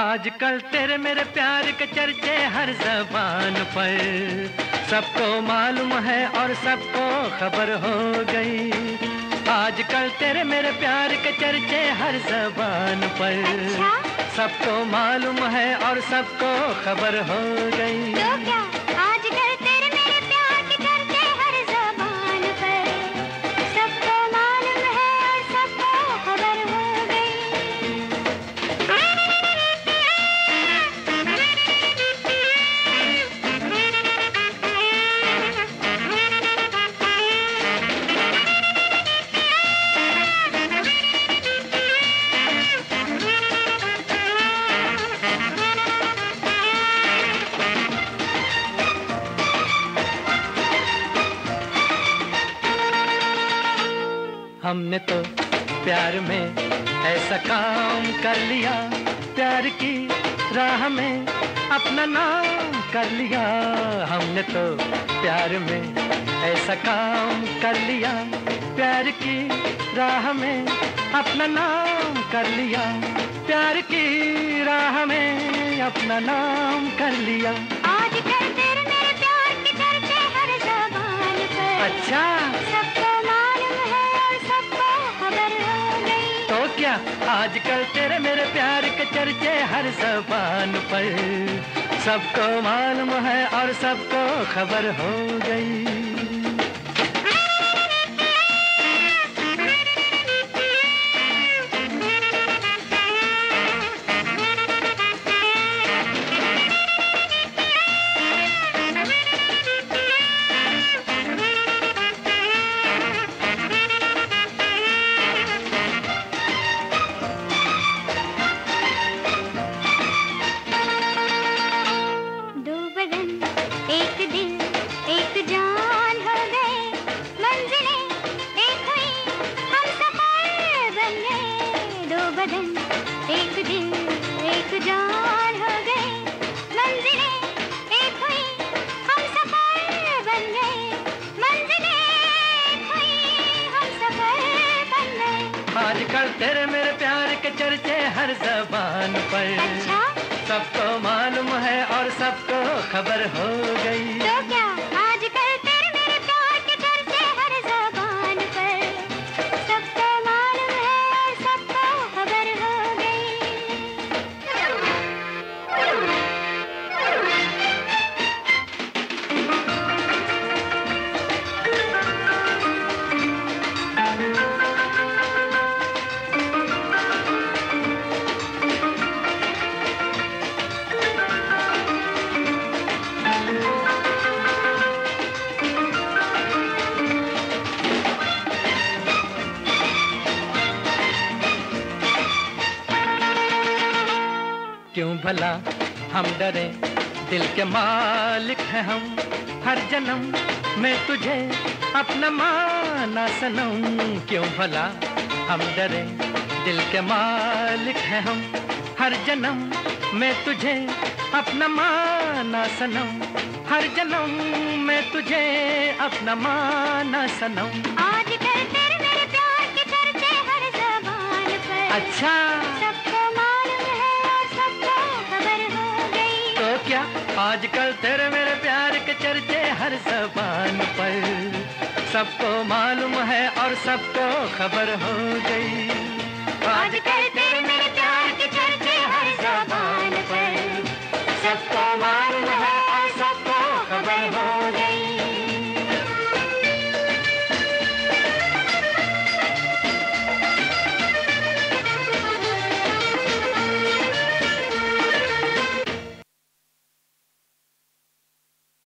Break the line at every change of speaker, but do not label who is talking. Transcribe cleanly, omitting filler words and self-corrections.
आजकल तेरे मेरे प्यार के चर्चे हर ज़बान पर, सबको मालूम है और सबको खबर हो गई। आजकल तेरे मेरे प्यार के चर्चे हर ज़बान पर,
अच्छा?
सबको मालूम है और सबको खबर हो गई।
तो क्या आजकल तेरे मेरे प्यार के चर्चे हर ज़बान पर, सबको मालूम है और सबको खबर हो गई।
हमने तो प्यार में ऐसा काम कर लिया, प्यार की राह में अपना नाम कर लिया। हमने तो प्यार में ऐसा काम कर लिया, प्यार की राह में अपना नाम कर लिया, प्यार की राह में अपना नाम कर लिया।
आजकल तेरे मेरे प्यार के चर्चे हर ज़बान पर,
अच्छा,
सबको मालूम है और सबको खबर हो गई।
तो क्या आजकल तेरे मेरे प्यार के चर्चे हर ज़बान पर, सबको मालूम है और सबको खबर हो गई।
एक दिल एक जान हो गए, मंजिलें एक हुई, हम सफर बन गए, मंजिलें एक हुई, हम सफर बन गए।
आजकल तेरे मेरे प्यार के चर्चे हर ज़बान पर,
अच्छा?
सबको मालूम है और सबको खबर हो गई।
तो क्या आजकल तेरे मेरे प्यार के चर्चे हर ज़बान पर, सबको मालूम है और सबको खबर हो गई।
क्यों भला हम डरे, दिल के मालिक हैं हम, हर जन्म में तुझे अपना माना सनम। क्यों भला हम डरे, दिल के मालिक हैं हम, हर जन्म में तुझे अपना माना सनम, हर जन्म में तुझे अपना माना सनम।
आजकल तेरे मेरे प्यार के चर्चे हर ज़बान पर,
अच्छा,
सबको मालूम है और सबको खबर हो गई।
तो क्या आजकल तेरे मेरे प्यार के चर्चे हर ज़बान पर, सबको मालूम है और सबको खबर हो गई।
आजकल तेरे मेरे प्यार के चर्चे हर ज़बान पर,
सबको मालूम है